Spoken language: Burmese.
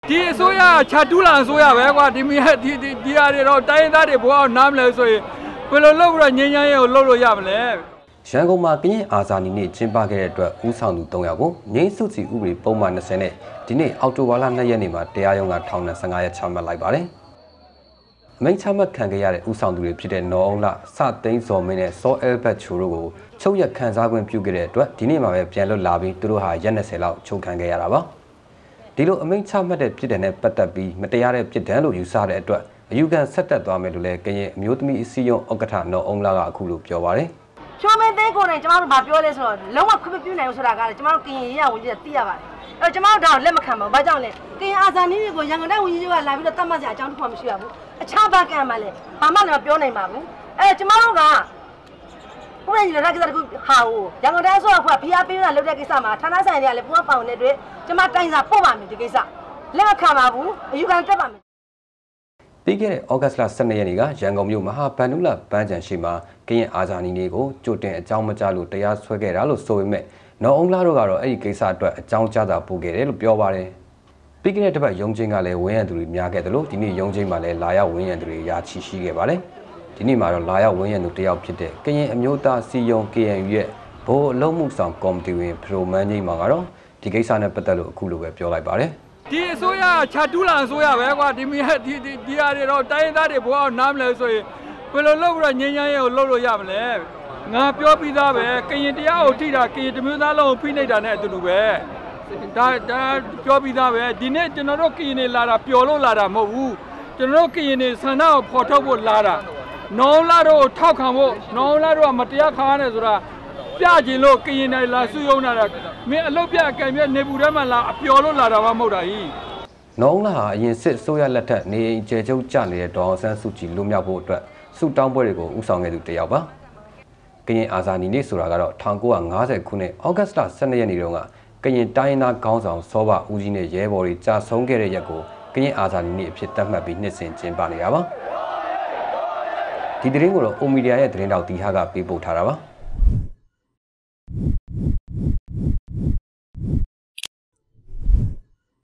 ဒီအစိုးရချတူလာအစိုးရပဲကွာဒီဟာတွေတော့တိုင်းသားတွေဘောနားမလဲဆိုရင်ဘယ်လိုလုပ်ပြီးတော့ငြိမ်းချမ်းရေးကိုလုပ်လို့ရမလဲရန်ကုန်မှာကရင်အာဇာနည်နေ့ကျင်းပခဲ့တဲ့အတွက်ဦးဆောင်သူ3ယောက်ကိုငြိမ်းစုစီဥပဒေပုံမှန်20နဲ့ဒီနေ့အောက်တိုဘာလ2ရက်နေ့မှာတရားရုံးကထောင်ဒဏ်15ရက်ချမှတ်လိုက်ပါတယ်။အမိန့်ချမှတ်ခံခဲ့ရတဲ့ဦးဆောင်သူတွေဖြစ်တဲ့နော်အောင်လစသိန်းစော်မင်းနဲ့စောအဲဘတ်ချိုတို့ကိုချုပ်ရက်ခံစားခွင့်ပြုခဲ့တဲ့အတွက်ဒီနေ့မှာပဲပြန်လွတ်လာပြီးသူတို့ဟာရက်20လောက်ချုပ်ခံခဲ့ရတာပါ။ဒီလိုအမိန့်ချမှတ်တဲ့ပြည်တဲ့နဲ့ပတ်သက်ပြီးမတရားတဲ့ပြည်တဲ့လို့ယူဆတဲ့အတွက်အယူခံဆက်တက်သွားမယ်လို့လည်းကရင်အမျိုးသမီးအစည်းအရုံးဥက္ကဋ္ဌနော်အောင်လကအခုလိုပြောပါတယ်။ဖြိုးမင်းသိန်းကိုယ်နဲ့ကျမတို့ဗာပြောလဲဆိုတော့လုံးဝခွင့်မပြုနိုင်ဘူးဆိုတာကလည်းကျမတို့ကရင်ရေးရဝင်ကြီးသိရပါတယ်။အဲ့တော့ကျမတို့ဒါကိုလက်မခံပါဘူး။ဘာကြောင့်လဲ။ကရင်အာဇာနည်တွေကိုရန်ကုန်တိုင်းဝန်ကြီးချုပ်ကလာပြီးတော့တတ်မှတ်စရာအကြောင်းတစ်ခုမှမရှိပါဘူး။အခြားဘာကံမှလည်းဘာမှလည်းမပြောနိုင်ပါဘူး။အဲ့ကျမတို့ကဘုရားကြီးလည်းကိစ္စတစ်ခုဟာကိုရန်ကုန်တိုင်းအစိုးရကဖိအားပေးတာလုပ်တဲ့ကိစ္စမှာဌာနဆိုင်တွေကလည်းပူးပေါင်းတဲ့အတွက်ကျမတိုင်စာပို့ပါမယ်ဒီကိစ္စလက်မခံပါဘူးအယူခံတက်ပါမယ်ပြီးခဲ့တဲ့ဩဂတ်လ12ရက်နေ့ကရန်ကုန်မြို့မဟာဗန္ဓုလပန်းချံရှိမှာကရင်အာဇာနည်နေ့ကိုကြိုတင်အကြောင်းမကြားလို့တရားစွဲခဲ့တာလို့ဆိုပေမဲ့နော်အောင်လာတို့ကတော့အဲ့ဒီကိစ္စအတွက်အကြောင်းကြားတာပို့ခဲ့တယ်လို့ပြောပါတယ်ပြီးခဲ့တဲ့တစ်ပတ်ရုံးချင်းကလည်းဝင်းရံသူတွေများခဲ့တယ်လို့ဒီနေ့ရုံးချင်းမှာလည်းလာရောက်ဝင်းရံသူတွေရာချီရှိခဲ့ပါတယ်ဒီနေ့မှာတော့လာရောက်ဝင်းရံသူတယောက်ဖြစ်တဲ့ကရင်အမျိုးသားစီယုံ KNU ရဲ့ဘိုးအလုံးမှုဆောင်ကော်မတီဝင်ဖရိုမန်းကြီးမှာကတော့ဒီကိစ္စနဲ့ပတ်သက်လို့အခုလိုပဲပြောလိုက်ပါတယ်ဒီအစိုးရချတူလာအစိုးရပဲကွာဒီဟာတွေတော့တိုင်းသားတွေဘောနားမလဲဆိုရင်ဘယ်လိုလုပ်ပြီးတော့ငြိမ်းချမ်းရေးကိုလုပ်လို့ရမလဲငါပြောပြီးသားပဲကရင်တရားကိုထိတာကရင်တမျိုးသားလုံးကိုဖိနှိပ်တာနဲ့အတူတူပဲဒါပြောပြီးသားပဲဒီနေ့ကျွန်တော်တို့ကရင်တွေလာတာပျော်လို့လာတာမဟုတ်ဘူးကျွန်တော်တို့ကရင်တွေဆန္ဒကိုဖော်ထုတ်ဖို့လာတာနောင်လာတို့ကိုထောက်ခံဖို့နောင်လာတို့ကမတရားခါရတယ်ဆိုတာပြကျင်လို့ကရင်တွေလာစုယုံတာမင်းအလုပ်ပြအကံပြနေပူထဲမှာလာအပျော်လို့လာတာမှမဟုတ်တာကြီးနော်အောင်လာဟာအရင်စစ်ဆိုရလက်ထက်နေအိမ်ကျဲကျုပ်ကြနေတဲ့ဒေါအောင်ဆန်းစုကြည်လွတ်မြောက်ဖို့အတွက်ဆုတောင်းပွဲတွေကိုဦးဆောင်ခဲ့သူတယောက်ပါကရင်အာဇာနည်နေ့ဆိုတာကတော့1950ခုနှစ်ဩဂတ်လ12ရက်နေ့တုန်းကကရင်တိုင်းသားခေါင်းဆောင်စောဘဦးကြီးနဲ့ရဲဘော်တွေကြာဆုံးခဲ့တဲ့ရက်ကိုကရင်အာဇာနည်နေ့အဖြစ်သတ်မှတ်ပြီးနှစ်စဉ်ကျင်းပနေတာပါဒီသတင်းကိုတော့အိုမီဒီယာရဲ့သတင်းတောက်တီဟာကပေးပို့ထားတာပါ